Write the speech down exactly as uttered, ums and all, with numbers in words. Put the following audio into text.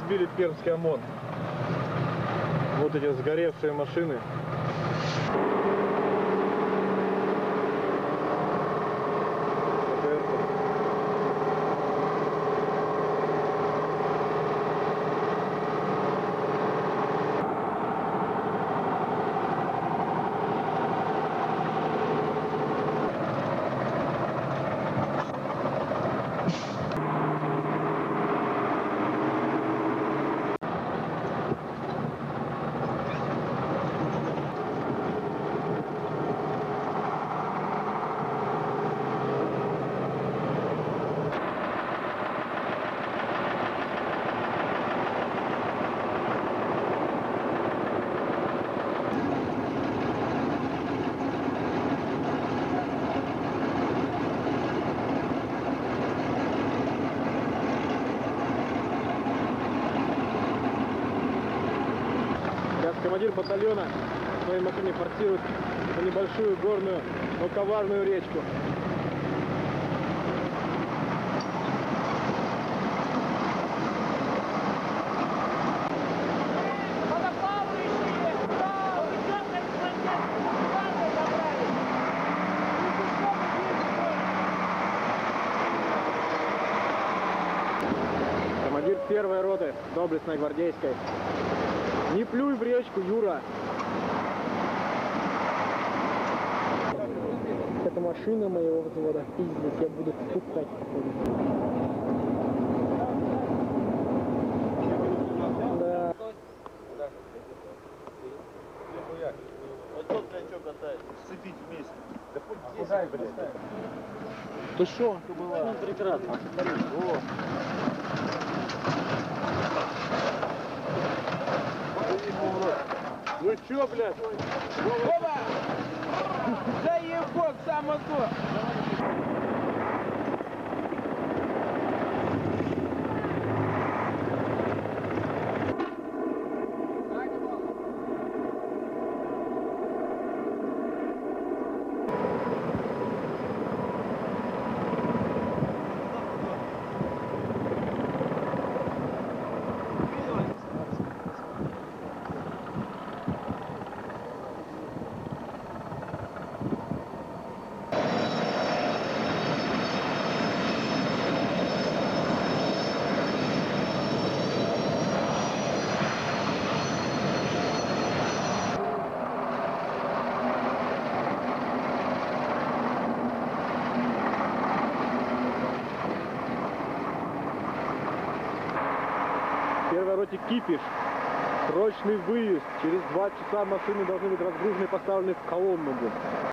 разбили Пермский ОМОН. Вот эти сгоревшие машины. Командир батальона в своей машине форсирует на небольшую горную, но коварную речку. Командир первой роты доблестной гвардейской. Не плюй в речку, Юра! Это машина моего взвода. Пиздец, я буду пукать. Да. Вот тот, блядь, что катается? Сцепить вместе. Да хоть здесь, блядь. Ты шо? Ну, прекрасно. О. Ну чё, блядь? Опа! Заебок, само то! В первой роте кипиш. Срочный выезд. Через два часа машины должны быть разгружены и поставлены в колонну.